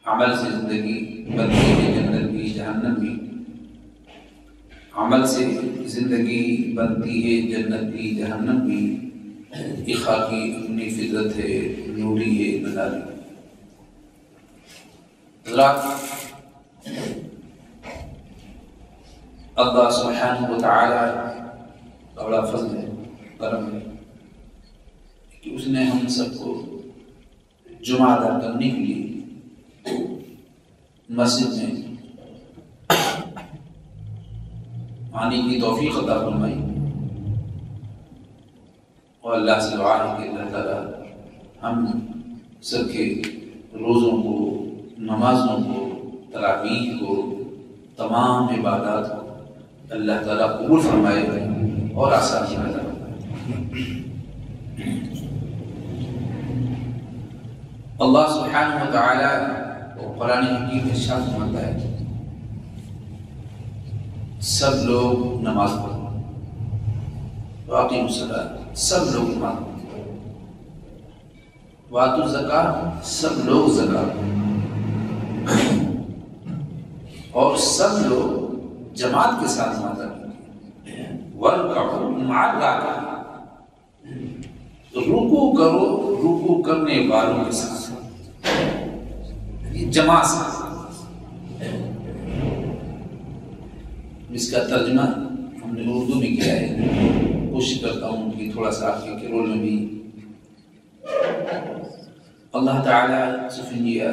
عمل سے زندگی بنتی ہے جنت بھی جہنم بھی، عمل سے زندگی بنتی ہے جنت بھی جہنم بھی، یہ خاکی اپنی فطرت ہے نوری ہے بدالی۔ حضرات، اللہ سبحانہ و تعالی کا بڑا فضل ہے، کرم ہے کہ اس نے ہم سب کو جمعہ ادا کرنے کے لیے مسجد میں آنے کی توفیق عطا فرمائی، اور اللہ سے دعا ہے کہ اللہ تعالیٰ ہم سب کے روزوں کو، نمازوں کو، تراویح کو، تمام عبادات کو اللہ تعالیٰ قبول فرمائے اور آسانی عطا فرمائے۔ اللہ سبحانہ و تعالی قرآن حکیم میں ارشاد فرماتا ہے سب لوگ نماز پڑھو، واقعی الصلاۃ، سب لوگ نماز پڑھو، وآتوا الزکاۃ، سب لوگ زکات، اور سب لوگ جماعت کے ساتھ نماز ادا کریں، وارکعوا مع الراکعین، رکوع کرو رکوع کرنے والوں کے ساتھ، جماعت سے۔ اس کا ترجمہ ہم نے اردو میں کیا ہے، کوشش کرتا ہوں کہ تھوڑا سا آپ کے رول میں بھی اللہ تعالیٰ سے فرمایا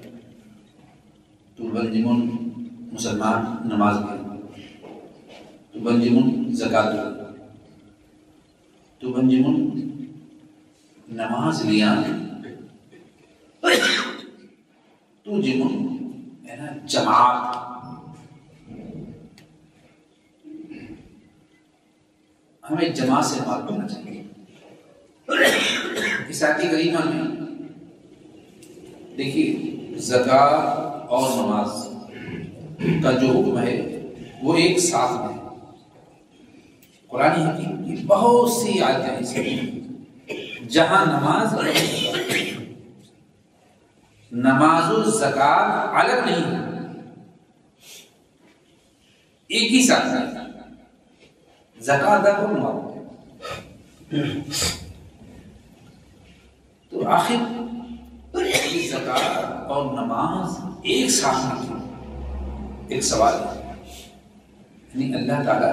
تو بنجمن مسلمان نماز پڑھ، تو بنجمن زکات دو، تو بنجمن نماز لیا، تو جمن ہے نا جماعت، ہمیں جماعت سے نماز پڑھنا چاہیے۔ اس آیت کریمہ میں دیکھیے زکات اور نماز کا جو حکم ہے وہ ایک ساتھ ہے۔ قرآن حکیم کی بہت سی آیتیں ایسی جہاں نماز و زکات الگ نہیں ہے، ایک ہی ساتھ ہے۔ زکات ادا کرو، تو آخر زکات اور نماز ایک ساتھ نہیں، ایک سوال ہے، یعنی اللہ تعالیٰ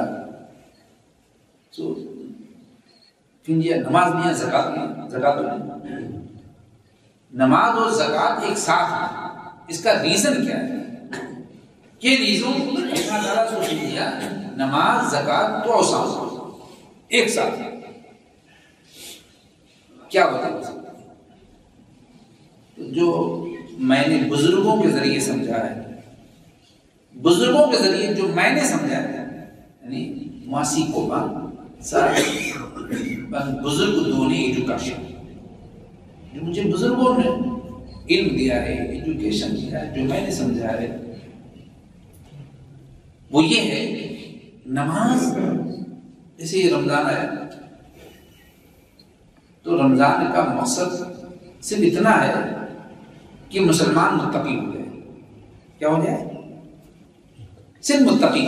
نماز نہیں ہے زکات نہیں، زکات نہیں، نماز اور زکات ایک ساتھ ہے۔ اس کا ریزن کیا ہے؟ کہ ریزن اللہ تعالیٰ سوچ لیا نماز زکات تو ایک ساتھ ہے، کیا بتا؟ جو میں نے بزرگوں کے ذریعے سمجھا ہے، بزرگوں کے ذریعے جو میں نے سمجھا ہے، یعنی ماسی کو بزرگ دونوں ایجوکیشن، جو مجھے بزرگوں نے علم دیا ہے، ایجوکیشن دیا ہے، جو میں نے سمجھا ہے وہ یہ ہے نماز، جیسے رمضان آیا تو رمضان کا مقصد صرف اتنا ہے کہ مسلمان متقی ہو جائے۔ کیا ہو جائے؟ صرف متقی،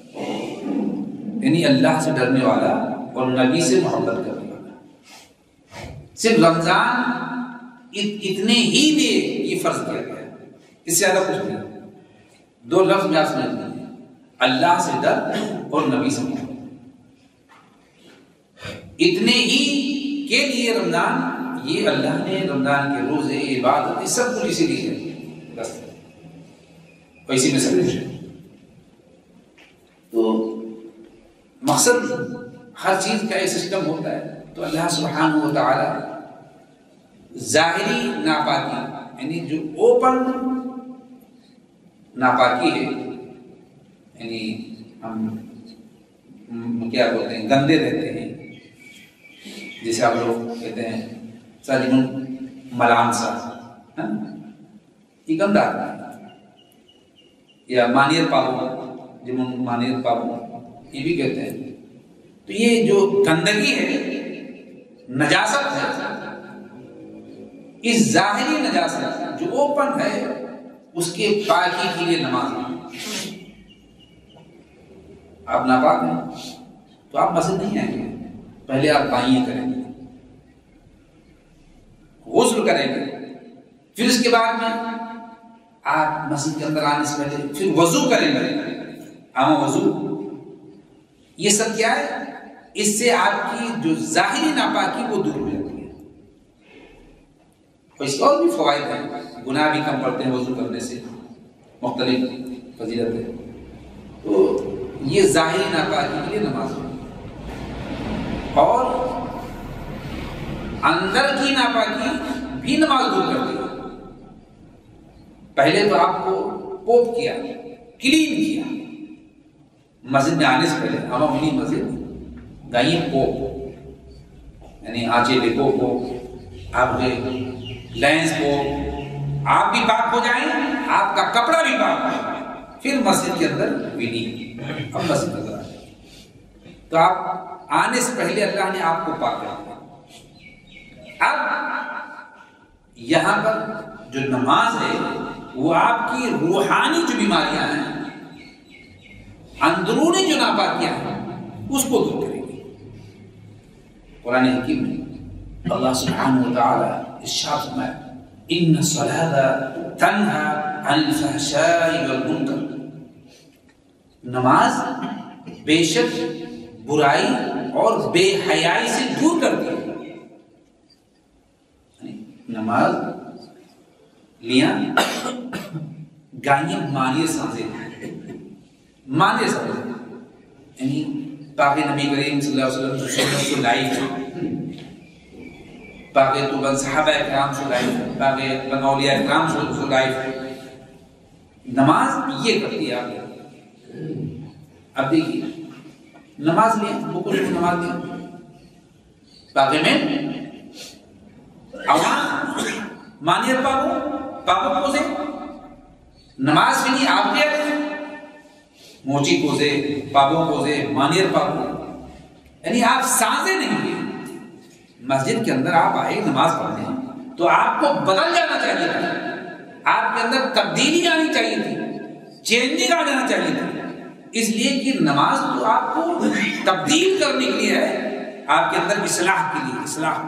یعنی اللہ سے ڈرنے والا اور نبی سے محبت کرنے والا۔ صرف رمضان اتنے ہی لیے یہ فرض کیا گیا ہے، اس سے زیادہ کچھ نہیں۔ دو لفظ میں آپ سمجھ لیجیے، اللہ سے ڈر اور نبی سے محبت، اتنے ہی کے لیے رمضان، یہ اللہ نے رمضان کے روزے، عبادت، سب کچھ اسی لیے ہے، بس اسی میں سب کچھ ہے۔ تو مقصد ہر چیز کا ایک سسٹم ہوتا ہے، تو اللہ سبحانہ و تعالی ظاہری ناپاکی، یعنی جو اوپن ناپاکی ہے، یعنی ہم کیا بولتے ہیں، گندے رہتے ہیں، جیسے آپ لوگ کہتے ہیں ساجمن ملان سا، یہ گندا ہے، یا مانیر پابو، جمن مانیر پابو، یہ بھی کہتے ہیں۔ تو یہ جو گندگی ہے، نجاست ہے، اس ظاہری نجاست جو اوپن ہے، اس کے پاکی کے لیے نماز ہے۔ آپ ناپاک ہیں تو آپ مسجد نہیں آئیں گے، پہلے آپ بائیں کریں گے، غسل کریں گے، پھر اس کے بعد میں آپ مسجد کے اندر آنے سے پہلے پھر وضو کریں گے، عام وضو۔ یہ سب کیا ہے؟ اس سے آپ کی جو ظاہری ناپاکی وہ دور ہو جاتی ہے، اور اس کے اور بھی فوائد ہیں، گناہ بھی کم پڑتے ہیں وضو کرنے سے، مختلف فضیلت ہے۔ تو یہ ظاہری ناپاکی کے لیے نماز ہے، اور اندر کی ناپاکی بھی نماز دور کرتی ہے۔ پہلے تو آپ کو پوپ کیا، کلین کیا، مسجد میں آنے سے پہلے ہم اپنی مسجد گائیے پوپ، یعنی آنچے پہ پوپ، آپ کے لینس پوپ، آپ بھی پاک ہو جائیں، آپ کا کپڑا بھی پاک ہو جائے، پھر مسجد کے اندر ویڈی، اب مسجد کے اندر تو آپ آنے سے پہلے اللہ نے آپ کو پاک کر دیا۔ اب یہاں پر جو نماز ہے وہ آپ کی روحانی جو بیماریاں ہیں، اندرونی جو ناپاکیاں ہیں، اس کو دور کرے گی۔ قرآن حکیم میں اللہ سبحانہ وتعالی ارشاد فرمایا ان الصلاۃ تنہی عن الفحشاء والمنکر، نماز بے شک برائی اور بے حیائی سے دور کرتی ہے۔ نماز لیاں گائیں مانیے سانزے، مانیے سانزے، یعنی پاک نبی کریم صلی اللہ علیہ وسلم کی سنت کو لائف، پاک تو بن صحابہ اکرام سے لائف، پاک بن اولیاء اکرام سے لائف، نماز یہ کرتی ہے۔ آپ اب دیکھیے نماز لیں، بکل نماز لیں، پاک میں عوام مانیت پاگو پوزے، نماز بھی نہیں آپ کے موچی پوزے، پاگو پوزے، مانیت پاگو، یعنی آپ سانزے نہیں ہیں۔ مسجد کے اندر آپ آئے نماز پڑھنے تو آپ کو بدل جانا چاہیے تھا، آپ کے اندر تبدیلی آنی چاہیے تھی، چینجنگ آ جانا چاہیے تھی، اس لیے کہ نماز تو آپ کو تبدیل کرنے کے لیے ہے، آپ کے اندر اصلاح کے لیے، اصلاح۔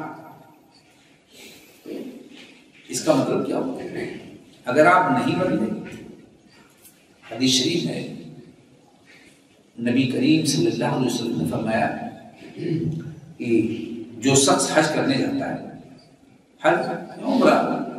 اس کا مطلب کیا ہوتا ہے؟ اگر آپ نہیں بدلے، حدیث شریف ہے نبی کریم صلی اللہ علیہ وسلم نے فرمایا کہ جو شخص حج کرنے جاتا ہے، حج عمرہ،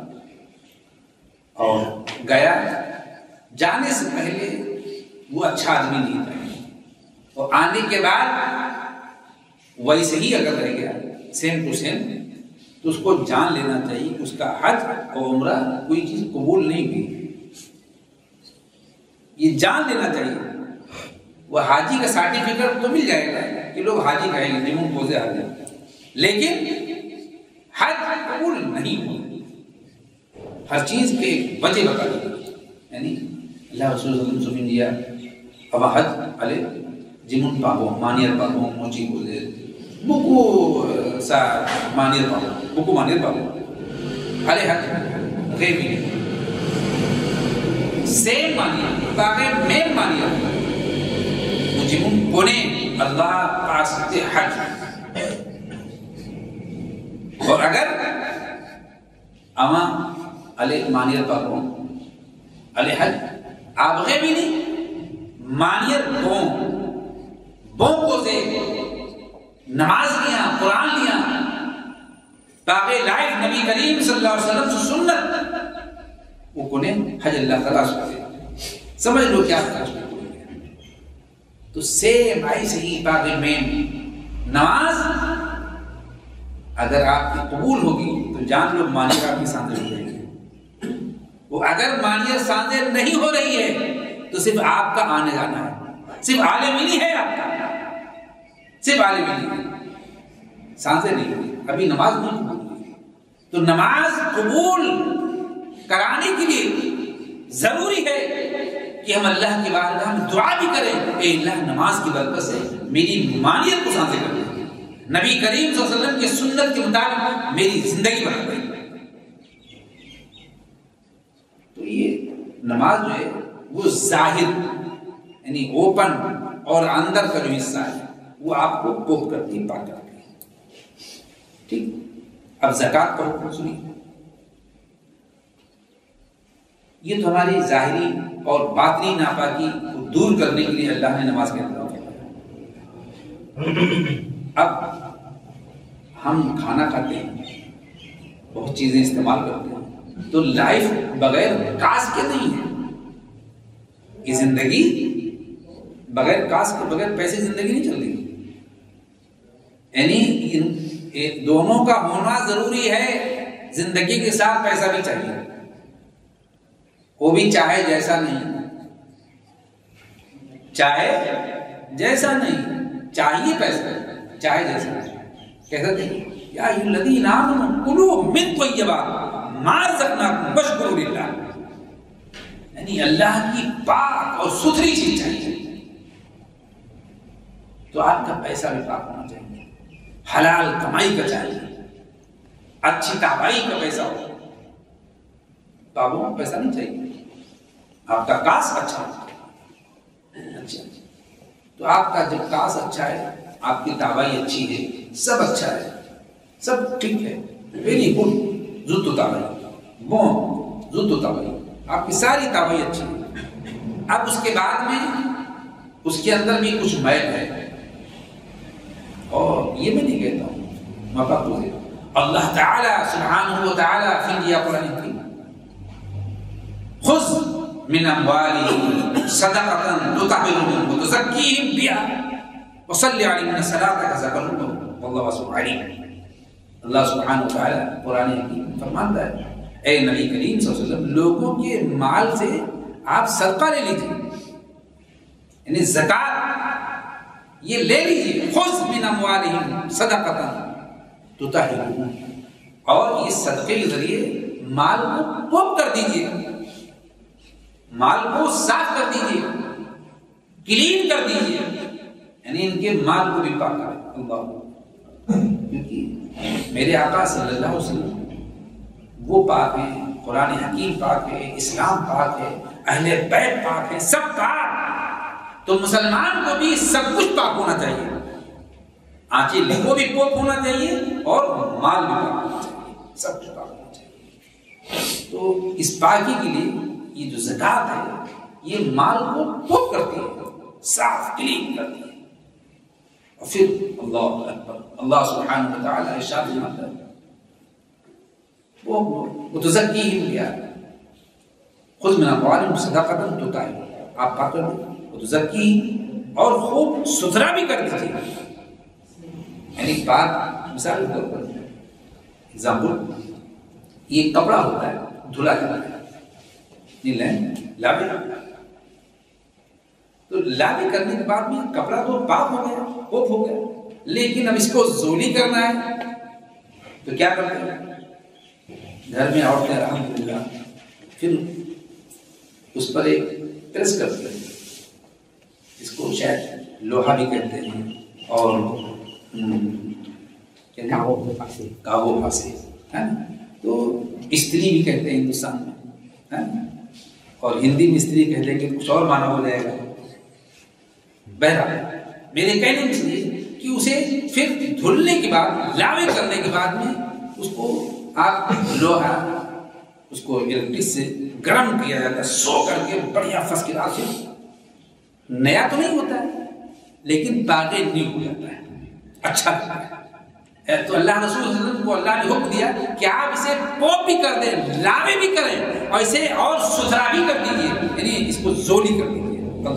اور گیا، جانے سے پہلے وہ اچھا آدمی نہیں تھا، اور آنے کے بعد ویسے ہی اگر رہ گیا سیم ٹو سیم، تو اس کو جان لینا چاہیے کہ اس کا حج اور عمرہ کوئی چیز قبول نہیں ہوئی، یہ جان لینا چاہیے۔ وہ حاجی کا سرٹیفکیٹ تو مل جائے گا کہ لوگ حاجی کہیں گے، نمون پوزے حاجی، لیکن حج قبول نہیں ہو، ہر چیز کے وجہ بتا دی، یعنی اللہ رسول صلی اللہ علیہ وسلم دیا اب حج علی جمون پاگو، مانیر پاگو، موچی پوزے، بکو سا مانیر پاگو، بکو مانیر پاگو، علی حج غیبی سیم مانیر، باقی میم مانیر، مجمون پونے اللہ پاستے حج۔ اور اگر اما علی مانیر پاگو، علی حج آپ غیبی نہیں، مانیر بون کو سے نماز لیا، قرآن لیا، تاکہ لائف نبی کریم صلی اللہ علیہ وسلم سے سنت وہ کنے حج اللہ تعالیٰ سے سمجھ لو کیا کرنا۔ تو سیم ایسے ہی باقی میں نماز اگر آپ کی قبول ہوگی تو جان لو مانیر آپ کی سانزے ہو رہی ہے، وہ اگر مانیر سانزے نہیں ہو رہی ہے تو صرف آپ کا آنے جانا ہے، صرف عالمینی ہے آپ کا، صرف عالمینی ہے، سانزے نہیں ہوئی، ابھی نماز نہیں قبول۔ تو نماز قبول کرانے کے لیے ضروری ہے کہ ہم اللہ کی بارگاہ میں دعا بھی کریں، اے اللہ نماز کی برکت سے میری مانیت کو سانزے کر دے، نبی کریم صلی اللہ علیہ وسلم کے سنت کے مطابق میری زندگی بنا دے۔ تو یہ نماز جو ہے وہ ظاہر یعنی اوپن اور اندر کا جو حصہ ہے وہ آپ کو پوپ کرتی ہے، پاک کرتی ہے. ٹھیک. اب زکوٰۃ کا حکم سنیے. یہ تو ہماری ظاہری اور باطنی ناپاکی کو دور کرنے کے لیے اللہ نے نماز کے اندر کیا. اب ہم کھانا کھاتے ہیں، بہت چیزیں استعمال کرتے ہیں، تو لائف بغیر کاس کے نہیں ہے. یہ زندگی بغیر کاس کے، بغیر پیسے زندگی نہیں چل رہی. یعنی دونوں کا ہونا ضروری ہے. زندگی کے ساتھ پیسہ بھی چاہیے، وہ بھی چاہے جیسا نہیں، چاہے جیسا نہیں، چاہیے پیسہ چاہے جیسا نہیں. کیسا چاہیے؟ یا ایھا الذین آمنوا کلوا من طیبات ما رزقناکم واشکروا للہ. یعنی اللہ کی پاک اور ستھری چیز چاہیے. تو آپ کا پیسہ بھی پاک ہونا چاہیے، حلال کمائی کا چاہیے، اچھی کمائی کا پیسہ ہو. بابو پیسہ نہیں چاہیے، آپ کا کاس اچھا ہو. اچھا تو آپ کا جب کاس اچھا ہے، آپ کی تابائی اچھی ہے، سب اچھا ہے، سب ٹھیک ہے، ویری گڈ، زد تابائی بون زد تابائی، آپ کی ساری تابائی اچھی ہے. اب اس کے بعد میں اس کے اندر بھی کچھ میل ہے، اور یہ میں نہیں کہتا ہوں، اللہ تعالی سبحانہ و تعالی فی قرآن کریم خذ من اموالهم صدقة تطهرهم وتزكيهم بها وصل عليهم ان صلاتك سكن لهم والله واسع عليم. اللہ سبحانہ و تعالی قرآن حکیم فرماتا ہے اے نبی کریم صلی اللہ علیہ وسلم، لوگوں کے مال سے آپ صدقہ لے لیجیے، یعنی زکات یہ لے لیجیے. خذ من اموالهم صدقة تطهرهم، اور اس صدقے کے ذریعے مال کو پاک کر دیجیے، مال کو صاف کر دیجیے، کلین کر دیجیے، یعنی ان کے مال کو بھی پاک کریں. اللہ، کیونکہ میرے آقا صلی اللہ علیہ وسلم وہ پاک ہیں، قرآن حکیم پاک ہے، اسلام پاک ہے، اہل بیت پاک ہے، سب پاک. تو مسلمان کو بھی سب کچھ پاک ہونا چاہیے، آنچل کو بھی پاک ہونا چاہیے اور مال بھی پاک ہونا چاہیے، سب کچھ پاک ہونا چاہیے. تو اس پاکی کے لیے یہ جو زکات ہے یہ مال کو پاک کرتی ہے، صاف کلین کرتی ہے. اور پھر اللہ اکبر، اللہ سبحانہ و تعالی ارشاد فرماتا ہے وہ تزکیہم بہا خذ من اموالہم صدقۃ تطہرہم، آپ پاک کر دیں، وہ تزکیہم، اور خوب ستھرا بھی کر دیجیے. یعنی پاک مثال کے طور پر ایگزامپل، یہ کپڑا ہوتا ہے دھلا جاتا ہے، لابی، تو لابی کرنے کے بعد میں کپڑا تو پاک ہو گیا، پوپ ہو گیا، لیکن اب اس کو زولی کرنا ہے تو کیا کرتے ہیں؟ گھر میں عورتیں الحمدللہ پھر اس پر ایک پریس کرتے ہیں، اس کو شاید لوہا بھی کہتے ہیں، اور کاغو پھانسے ہے نا، تو استری بھی کہتے ہیں ہندوستان میں، اور ہندی میں استری کہتے ہیں کہ کچھ اور معنی ہو جائے گا. بہرحال میرے کہنے میں یہ کہ اسے پھر دھلنے کے بعد، لاوے کرنے کے بعد میں اس کو آپ لوہا اس کو الیکٹرک سے گرم کیا جاتا ہے، سو کر کے بڑھیا فس کے آخر نیا تو نہیں ہوتا ہے لیکن پاکے نیو ہو جاتا ہے، اچھا لگتا ہے. تو اللہ رسول صلی اللہ علیہ وسلم کو اللہ نے حکم دیا کہ آپ اسے پوپ بھی کر دیں، لاوے بھی کریں، اور اسے اور ستھرا بھی کر دیجیے، یعنی اس کو زولی کر دیجیے،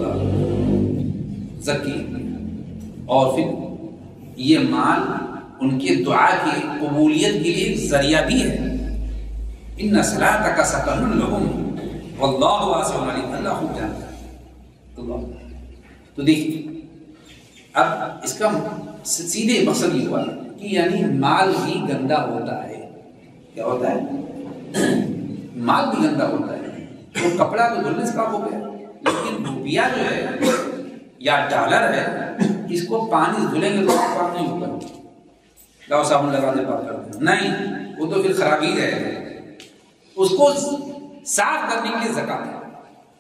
زکی. اور پھر یہ مال ان کے دعا کی قبولیت کے لیے ذریعہ بھی ہے. ان صلاتک سکن لہم واللہ واسع علیم، اللہ خوب جانتا ہے. اللہ تو دیکھیے اب اس کا سیدھے مقصد یہ ہوا کہ یعنی مال بھی گندا ہوتا ہے. کیا ہوتا ہے؟ مال بھی گندا ہوتا ہے. تو کپڑا تو دھلنے سے پاک ہو گیا، لیکن روپیہ جو ہے یا ڈالر ہے، اس کو پانی سے دھلیں گے تو پاک نہیں ہوگا. لاؤ صابن لگا دے پاک کر دیں، نہیں، وہ تو پھر خرابی رہے گا. اس کو صاف کرنے کے لیے زکات ہے.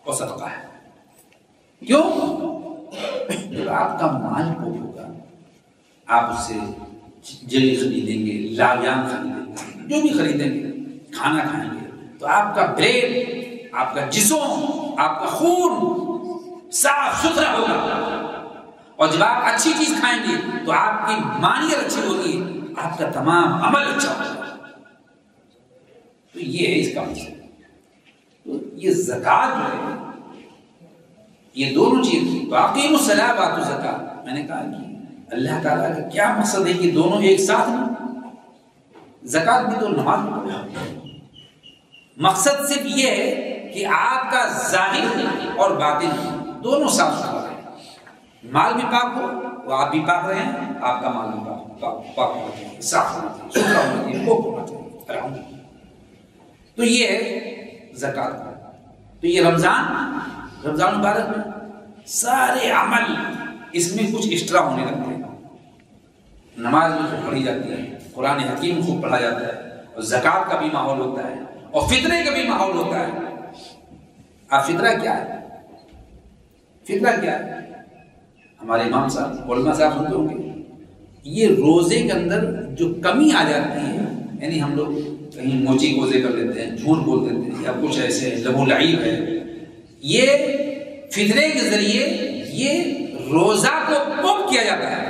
اور صدقہ ہے. کیوں؟ جب آپ کا مال پوک ہوگا، آپ اس سے جلی خریدیں گے، لاویان خریدیں گے، جو بھی خریدیں گے، کھانا کھائیں گے، تو آپ کا بریڈ، آپ کا جسم، آپ کا خون صاف ستھرا ہوگا. اور جب آپ اچھی چیز کھائیں گے تو آپ کی مانیت اچھی ہوگی، آپ کا تمام عمل اچھا ہوگا. تو یہ ہے اس کا مقصد. تو یہ زکوٰۃ جو ہے، یہ دونوں چیز، واقعی الصلاۃ وآتوا الزکاۃ، میں نے کہا کہ اللہ تعالیٰ کا کیا مقصد ہے کہ دونوں ایک ساتھ ہیں؟ زکوٰۃ بھی تو نماز بھی. مقصد صرف یہ ہے کہ آپ کا ظاہر اور باطن دونوں صاف ستھرا رہے، مال بھی پاک ہو، وہ آپ بھی پاک رہے ہیں، آپ کا مال بھی پاک ہونا چاہیے، صاف ہونا چاہیے، ستھرا ہونا چاہیے، پاک ہونا چاہیے. تو یہ ہے زکوٰۃ. تو یہ رمضان مبارک میں سارے عمل اس میں کچھ ایکسٹرا ہونے لگتے ہیں. نماز بھی خوب پڑھی جاتی ہے، قرآن حکیم خوب پڑھا جاتا ہے، اور زکوٰۃ کا بھی ماحول ہوتا ہے، اور فطرے کا بھی ماحول ہوتا ہے. اب فطرہ کیا ہے؟ فطرہ کیا ہے؟ ہمارے امام صاحب، علماء صاحب سنتے ہوں گے، یہ روزے کے اندر جو کمی آ جاتی ہے، یعنی ہم لوگ کہیں موچی کوزے کر لیتے ہیں، جھوٹ بول دیتے ہیں، یا کچھ ایسے لغو لعیب ہے، یہ فطرے کے ذریعے یہ روزہ کو پوک کیا جاتا ہے،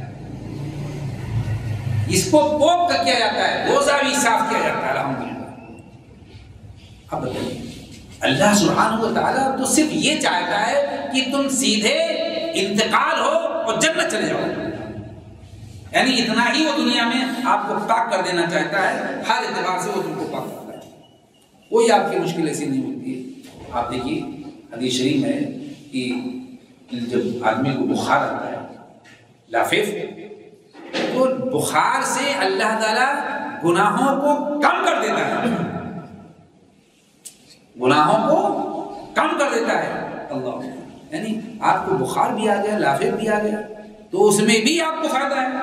اس کو پوک کیا جاتا ہے، روزہ بھی صاف کیا جاتا ہے. الحمدللہ. اب بتائیے، اللہ سبحانہ و تعالیٰ تو صرف یہ چاہتا ہے کہ تم سیدھے انتقال ہو اور جنت چلے جاؤ. یعنی اتنا ہی وہ دنیا میں آپ کو پاک کر دینا چاہتا ہے، ہر اعتبار سے وہ تم کو پاک کرتا ہے. کوئی آپ کی مشکل ایسی نہیں ہوتی ہے. آپ دیکھیے حدیث شریف میں کہ جب آدمی کو بخار آتا ہے، لافف، تو بخار سے اللہ تعالیٰ گناہوں کو کم کر دیتا ہے، گناہوں کو کم کر دیتا ہے. اللہ، یعنی آپ کو بخار بھی آ گیا، لافف بھی آ گیا، تو اس میں بھی آپ کو فائدہ ہے.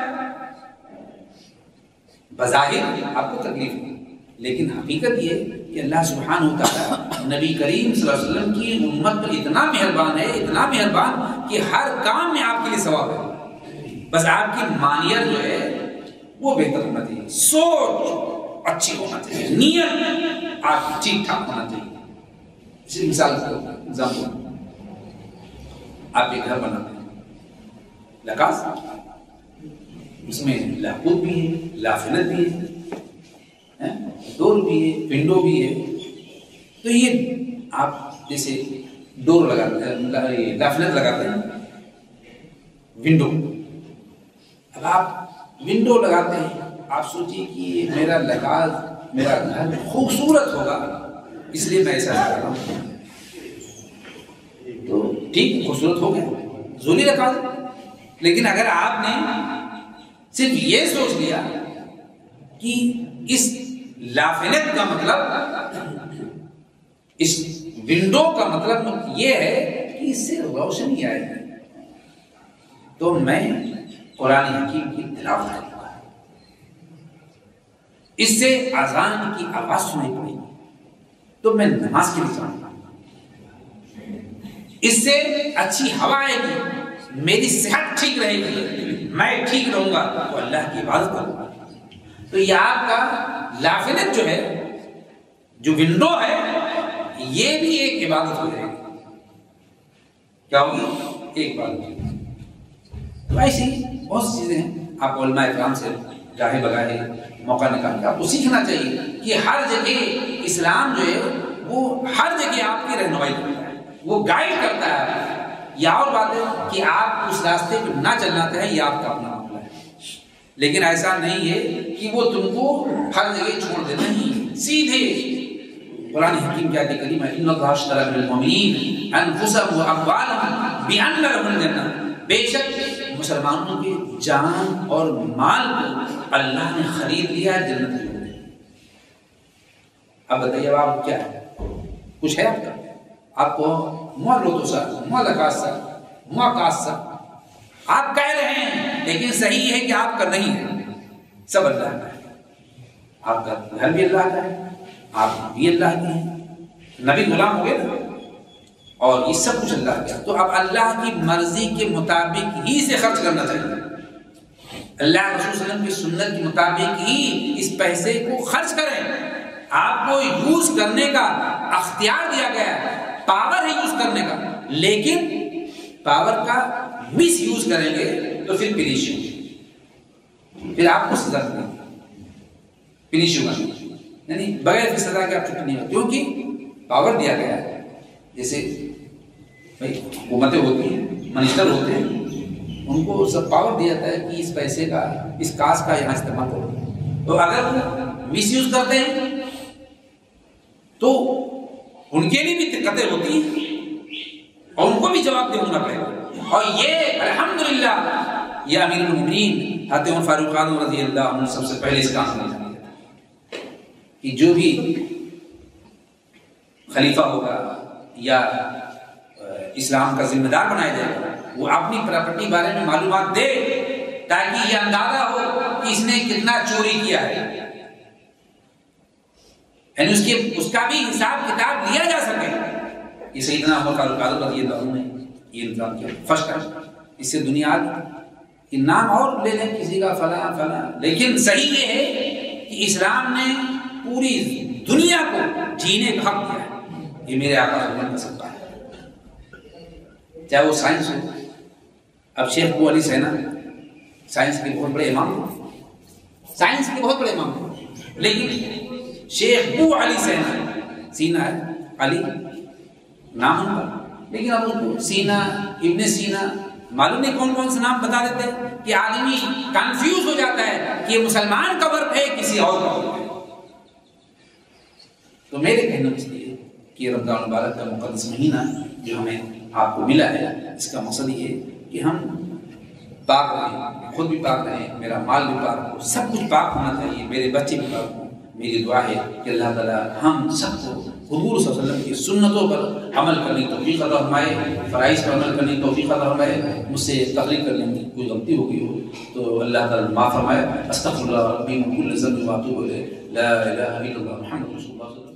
بظاہر آپ کو تکلیف ہے، لیکن حقیقت یہ کہ اللہ سبحانہ و تعالیٰ نبی کریم صلی اللہ علیہ وسلم کی امت پر اتنا مہربان ہے، اتنا مہربان کہ ہر کام میں آپ کے لیے ثواب ہے. بس آپ کی مانیت جو ہے وہ بہتر ہونا چاہیے، سوچ اچھی ہونا چاہیے، نیت آپ ٹھیک ٹھاک ہونا چاہیے. اسی مثال آپ ایک گھر بناتے ہیں، لکاس، اس میں لاکود بھی ہے، لافنت بھی ہے، ڈور بھی ہے، ونڈو بھی ہے. تو یہ آپ جیسے ڈور لگاتے ہیں، لافنت لگاتے ہیں، ونڈو. اب آپ ونڈو لگاتے ہیں، آپ سوچیے کہ میرا لکاس، میرا گھر خوبصورت ہوگا، اس لیے میں ایسا کر رہا ہوں. تو ٹھیک، خوبصورت ہو گیا، ضروری رکھا. لیکن اگر آپ نے صرف یہ سوچ لیا کہ اس لافنت کا مطلب، اس ونڈو کا مطلب یہ ہے کہ اس سے روشنی آئے گی، تو میں قرآن حکیم کی تلاوت کروں گا، اس سے اذان کی آواز سنائی پڑے گی تو میں نماز کے لیے جاؤں گا، اس سے اچھی ہوا آئے گی، میری صحت ٹھیک رہے گی، میں ٹھیک رہوں گا تو اللہ کی عبادت کروں گا. تو یہ آپ کا لافنت جو ہے، جو ونڈو ہے، یہ بھی ایک عبادت ہو جائے گی. کیا ہوگی؟ ایک عبادت. تو ایسی بہت سی چیزیں ہیں. آپ علماء اکرام سے گاہے بگاہے موقع نکال کے آپ کو سیکھنا چاہیے کہ ہر جگہ اسلام جو ہے وہ ہر جگہ آپ کی رہنمائی کرتا ہے، وہ گائیڈ کرتا ہے. یا اور بات ہے کہ آپ اس راستے پہ نہ چلنا چاہیں، یہ آپ کا اپنا معاملہ ہے، لیکن ایسا نہیں ہے کہ وہ تم کو ہر جگہ چھوڑ دے. نہیں، سیدھے قرآن حکیم کی آیت کریمہ ان اللہ اشتری من المؤمنین انفسهم واموالهم بان لهم الجنہ، بے شک مسلمانوں کے جان اور مال کو اللہ نے خرید لیا جنت میں. اب بتائیے اب آپ کیا ہے؟ کچھ ہے آپ کا؟ آپ کو مولوسا مولکاسا موقاسا آپ کہہ رہے ہیں، لیکن صحیح ہے کہ آپ کا نہیں ہے، سب اللہ کا ہے. آپ کا گھر بھی اللہ کا ہے، آپ بھی اللہ کے ہیں. نبی غلام ہو گئے نا، اور یہ سب کچھ اللہ کیا. تو اب اللہ کی مرضی کے مطابق ہی سے خرچ کرنا چاہیے. اللہ رسول صلی اللہ علیہ وسلم کی سنت کے مطابق ہی اس پیسے کو خرچ کریں. آپ کو یوز کرنے کا اختیار دیا گیا ہے، پاور ہے یوز کرنے کا، لیکن پاور کا مس یوز کریں گے تو پھر پنش ہوگی، پھر آپ کو سزا دیں گے، پنش ہوگا. یعنی بغیر سزا کے آپ چھٹی نہیں ہوگی، کیونکہ پاور دیا گیا ہے. جیسے بھائی حکومتیں ہوتی ہیں، منسٹر ہوتے ہیں، ان کو سب پاور دیا جاتا ہے کہ اس پیسے کا، اس کاس کا یہاں استعمال کرو. تو اگر مس یوز کرتے ہیں تو ان کے لیے بھی دقتیں ہوتی ہیں اور ان کو بھی جواب دینا پڑے گا. اور یہ الحمدللہ یہ امیر المومنین حضرت عمر فاروق اعظم رضی اللہ عنہ سب سے پہلے اس کام میں کہ جو بھی خلیفہ ہوگا یا اسلام کا ذمہ دار بنایا جائے گا وہ اپنی پراپرٹی بارے میں معلومات دے تاکہ یہ اندازہ ہو کہ اس نے کتنا چوری کیا ہے، یعنی اس کا بھی حساب کتاب لیا جا سکے. یہ سیدنا عمر فاروق اعظم رضی اللہ عنہ نے یہ انتظام کیا فرسٹ ٹائم. اس سے دنیا کے نام اور لے لیں کسی کا فلاں فلاں، لیکن صحیح یہ ہے کہ اسلام نے پوری دنیا کو جینے کا حق دیا ہے. یہ میرے آقا صلی اللہ علیہ وسلم کا صدقہ ہے، چاہے وہ سائنس ہو. اب شیخ ابو علی سینا سائنس کے بہت بڑے امام ہیں، سائنس کے بہت بڑے امام ہیں، لیکن شیخ ابو علی سینا ہے، علی نام ان کا، لیکن اب ان کو سینا، ابن سینا، معلوم نہیں کون کون سے نام بتا دیتے ہیں کہ آدمی کنفیوز ہو جاتا ہے کہ یہ مسلمان کا ورک ہے کسی اور کا ورک ہے. تو میرے کہنا اس لیے کہ رمضان المبارک کا مقدس مہینہ جو ہمیں آپ کو ملا ہے، اس کا مقصد یہ ہے کہ ہم پاک رہیں، خود بھی پاک رہیں، میرا مال بھی پاک ہو، سب کچھ پاک ہونا چاہیے، میرے بچے بھی پاک ہوں. میری دعا ہے کہ اللہ تعالیٰ ہم سب کو حضور صلی اللہ علیہ وسلم کی سنتوں پر عمل کرنے کی توفیق عطا فرمائے، فرائض پر عمل کرنے کی توفیق عطا فرمائے. مجھ سے تقریر کرنے میں کوئی غلطی ہو گئی ہو تو اللہ تعالیٰ معاف فرمائے. استغفر اللہ ربی من کل ذنب واتوب الیہ. لا الہ الا اللہ محمد رسول اللہ صلی اللہ علیہ وسلم.